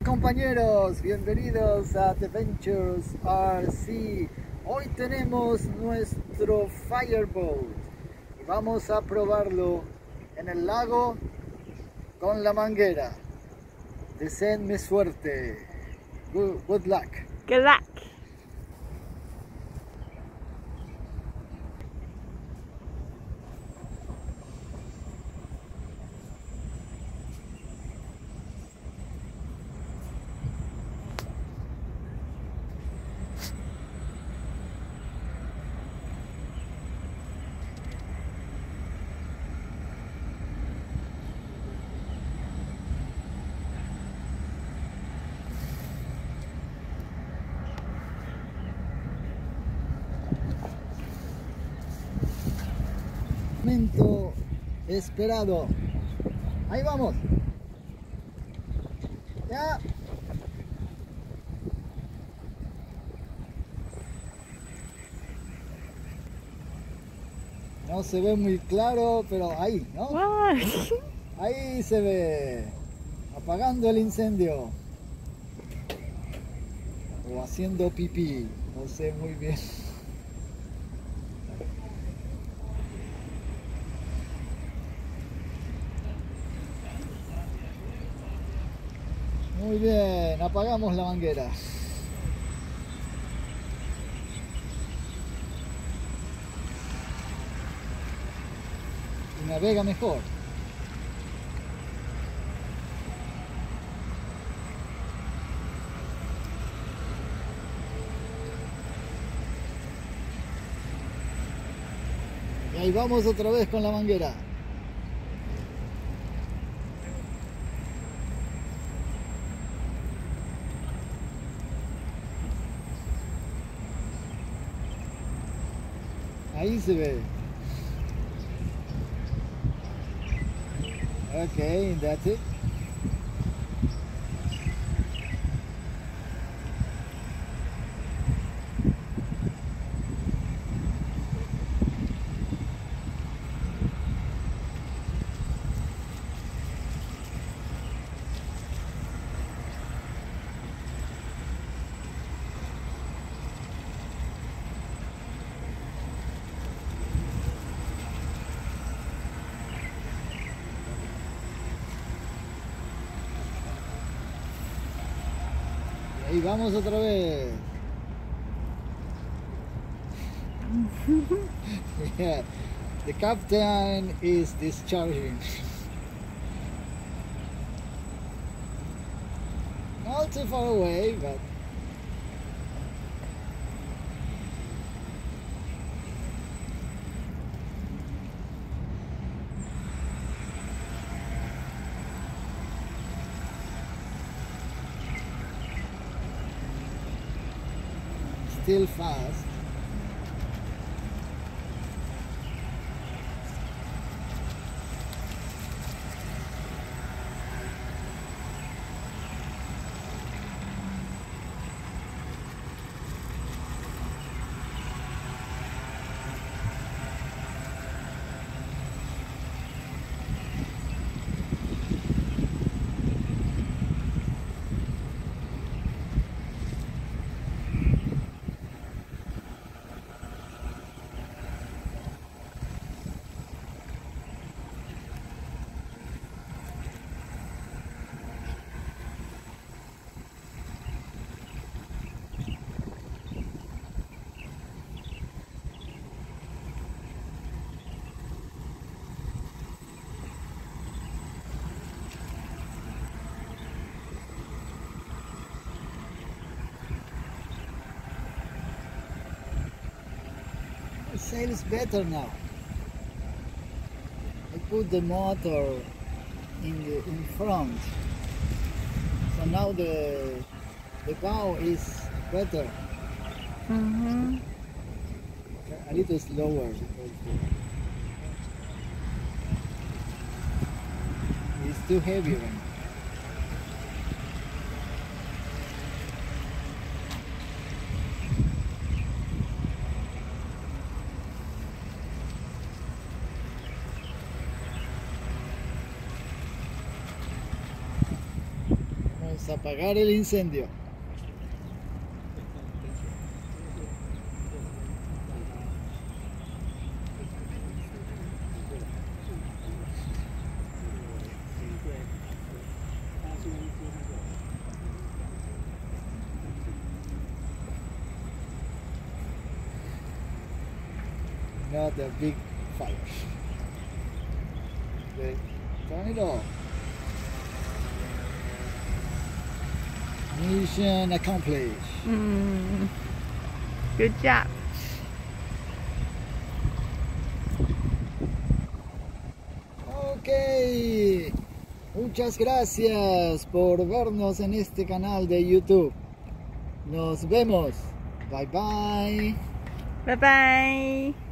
Compañeros, bienvenidos a Adventures RC. Hoy tenemos nuestro Fireboat y vamos a probarlo en el lago con la manguera. Deseenme suerte. Good luck. Good luck. Momento esperado. Ahí vamos. Ya. No se ve muy claro, pero ahí, ¿no? What? Ahí se ve. Apagando el incendio. O haciendo pipí. No sé muy bien. Muy bien, apagamos la manguera. Y navega mejor. Y ahí vamos otra vez con la manguera. Ahí se ve. Okay, that's it. Y vamos otra vez. Yeah, the captain is discharging. Not too far away, but still fast. The sail is better now. I put the motor in front, so now the bow is better. Mm-hmm. A little slower because it's too heavy right now. Vamos a apagar el incendio. Not a big fire. Okay, turn it off. Mission accomplished. Good job. Ok, muchas gracias por vernos en este canal de YouTube. Nos vemos. Bye bye. Bye bye.